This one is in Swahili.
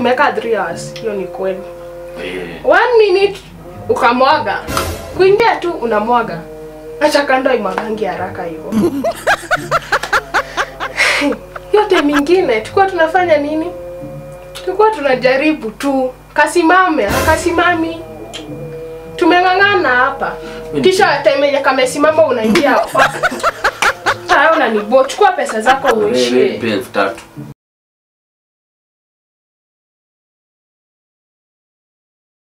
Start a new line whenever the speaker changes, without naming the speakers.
tumeka 3 hours. Hiyo ni kweli. 1 minute ukamwaga. Kuingia tu unamwaga. Acha kando imwagangi haraka hivyo. Yote mingine tulikuwa tunafanya nini? Tulikuwa tunajaribu tu. Kasimame, akasimami. Tumengangana hapa. Kisha time kama simama unaingia. Sasa unanibo chukua pesa zako uishie.
3,000.